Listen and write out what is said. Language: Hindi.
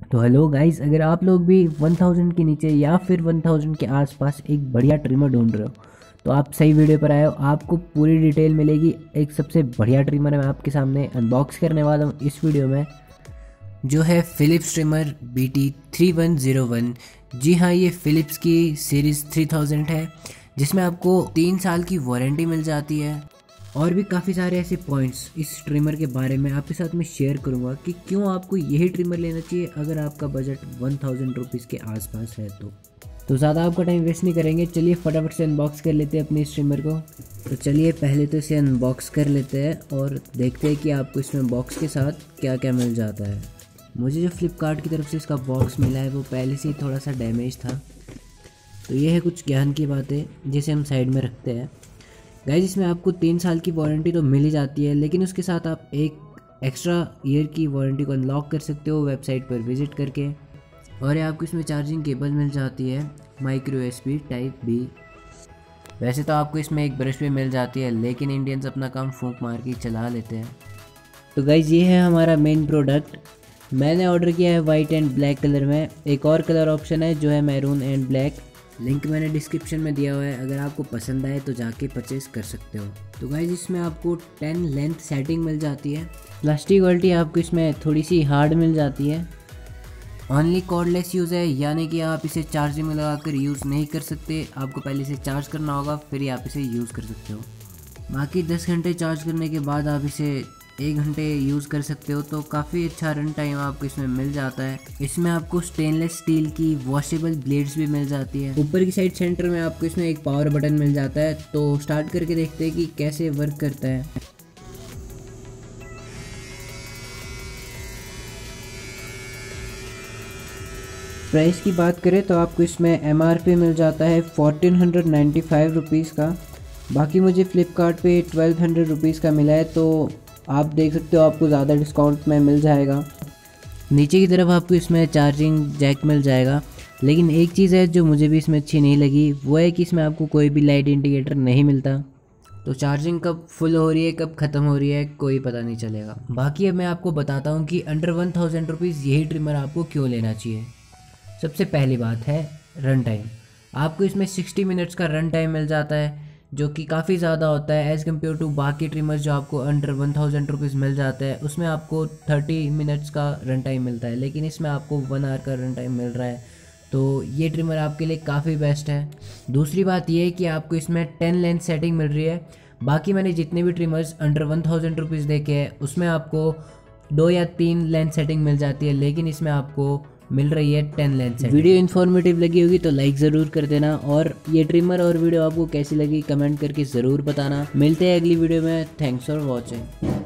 तो हेलो गाइस, अगर आप लोग भी 1000 के नीचे या फिर 1000 के आसपास एक बढ़िया ट्रिमर ढूंढ रहे हो तो आप सही वीडियो पर आए हो। आपको पूरी डिटेल मिलेगी। एक सबसे बढ़िया ट्रिमर मैं आपके सामने अनबॉक्स करने वाला हूँ इस वीडियो में, जो है फ़िलिप्स ट्रिमर BT3101। जी हाँ, ये फ़िलिप्स की सीरीज़ 3000 है, जिसमें आपको 3 साल की वारंटी मिल जाती है। और भी काफ़ी सारे ऐसे पॉइंट्स इस ट्रिमर के बारे में आपके साथ मैं शेयर करूंगा कि क्यों आपको यही ट्रिमर लेना चाहिए अगर आपका बजट 1000 रुपीज़ के आसपास है। तो ज़्यादा आपका टाइम वेस्ट नहीं करेंगे, चलिए फटाफट से अनबॉक्स कर लेते हैं अपने इस ट्रिमर को। तो चलिए पहले तो इसे अनबॉक्स कर लेते हैं और देखते हैं कि आपको इसमें बॉक्स के साथ क्या क्या मिल जाता है। मुझे जो फ्लिपकार्ट की तरफ से इसका बॉक्स मिला है वो पहले से ही थोड़ा सा डैमेज था, तो ये है कुछ ज्ञान की बातें जिसे हम साइड में रखते हैं। गाइस, इसमें आपको 3 साल की वारंटी तो मिल ही जाती है, लेकिन उसके साथ आप एक एक्स्ट्रा ईयर की वारंटी को अनलॉक कर सकते हो वेबसाइट पर विजिट करके। और ये आपको इसमें चार्जिंग केबल मिल जाती है माइक्रो USB टाइप B। वैसे तो आपको इसमें एक ब्रश भी मिल जाती है, लेकिन इंडियंस अपना काम फूंक मार के चला लेते हैं। तो गाइस, ये है हमारा मेन प्रोडक्ट। मैंने ऑर्डर किया है वाइट एंड ब्लैक कलर में। एक और कलर ऑप्शन है जो है मैरून एंड ब्लैक, लिंक मैंने डिस्क्रिप्शन में दिया हुआ है, अगर आपको पसंद आए तो जाके परचेस कर सकते हो। तो गाइस, इसमें आपको 10 लेंथ सेटिंग मिल जाती है। प्लास्टिक क्वालिटी आपको इसमें थोड़ी सी हार्ड मिल जाती है। ओनली कॉर्डलेस यूज़ है, यानी कि आप इसे चार्जिंग में लगाकर यूज़ नहीं कर सकते। आपको पहले इसे चार्ज करना होगा, फिर ही आप इसे यूज़ कर सकते हो। बाकी 10 घंटे चार्ज करने के बाद आप इसे 1 घंटे यूज़ कर सकते हो, तो काफ़ी अच्छा रन टाइम आपको इसमें मिल जाता है। इसमें आपको स्टेनलेस स्टील की वॉशेबल ब्लेड्स भी मिल जाती है। ऊपर की साइड सेंटर में आपको इसमें एक पावर बटन मिल जाता है। तो स्टार्ट करके देखते हैं कि कैसे वर्क करता है। प्राइस की बात करें तो आपको इसमें MRP मिल जाता है 1495 रुपीज़ का। बाकी मुझे फ़्लिपकार्ट पे 1200 रुपीज़ का मिला है, तो आप देख सकते हो आपको ज़्यादा डिस्काउंट में मिल जाएगा। नीचे की तरफ आपको इसमें चार्जिंग जैक मिल जाएगा, लेकिन एक चीज़ है जो मुझे भी इसमें अच्छी नहीं लगी, वो है कि इसमें आपको कोई भी लाइट इंडिकेटर नहीं मिलता। तो चार्जिंग कब फुल हो रही है कब ख़त्म हो रही है कोई पता नहीं चलेगा। बाकी अब मैं आपको बताता हूँ कि अंडर 1000 रुपीज़ यही ट्रिमर आपको क्यों लेना चाहिए। सबसे पहली बात है रन टाइम। आपको इसमें 60 मिनट्स का रन टाइम मिल जाता है, जो कि काफ़ी ज़्यादा होता है एज़ कम्पेयर टू बाकी ट्रिमर्स जो आपको अंडर 1000 रुपीज़ मिल जाता है। उसमें आपको 30 मिनट्स का रन टाइम मिलता है, लेकिन इसमें आपको 1 आवर का रन टाइम मिल रहा है, तो ये ट्रिमर आपके लिए काफ़ी बेस्ट है। दूसरी बात ये है कि आपको इसमें 10 लेंथ सेटिंग मिल रही है। बाकी मैंने जितने भी ट्रिमर्स अंडर 1000 रुपीज़ देखे हैं उसमें आपको 2 या 3 लेंथ सेटिंग मिल जाती है, लेकिन इसमें आपको मिल रही है 10 लेंथ सेटिंग। वीडियो इन्फॉर्मेटिव लगी होगी तो लाइक ज़रूर कर देना, और ये ट्रिमर और वीडियो आपको कैसी लगी कमेंट करके ज़रूर बताना। मिलते हैं अगली वीडियो में। Thanks for watching.